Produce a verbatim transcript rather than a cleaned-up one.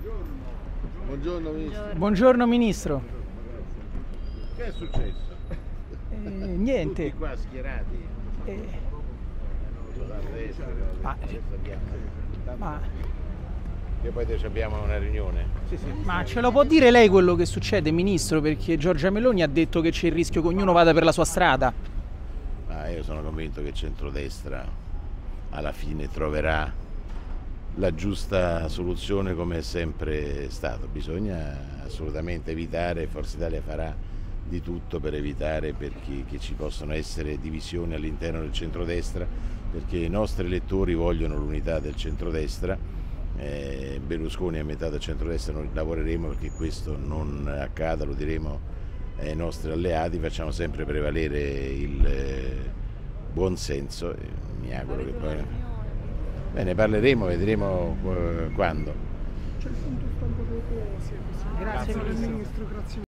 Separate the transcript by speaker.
Speaker 1: Buongiorno Ministro.
Speaker 2: Buongiorno Ministro.
Speaker 1: Che è successo?
Speaker 2: Eh, niente.
Speaker 1: Tutti qua schierati.
Speaker 2: Eh,
Speaker 1: Da destra,
Speaker 2: ma, ma,
Speaker 1: che poi ci abbiamo una riunione. Sì, sì.
Speaker 2: ma ce lo può dire lei quello che succede, Ministro? Perché Giorgia Meloni ha detto che c'è il rischio che ognuno vada per la sua strada.
Speaker 1: Ma io sono convinto che il centrodestra alla fine troverà la giusta soluzione come è sempre stato. Bisogna assolutamente evitare, Forza Italia farà di tutto per evitare perché, che ci possano essere divisioni all'interno del centrodestra, perché i nostri elettori vogliono l'unità del centrodestra. eh, Berlusconi è a metà del centrodestra, noi lavoreremo perché questo non accada, lo diremo ai nostri alleati, facciamo sempre prevalere il eh, buon senso e mi auguro che poi... Bene, parleremo, vedremo eh, quando.
Speaker 2: Grazie Ministro.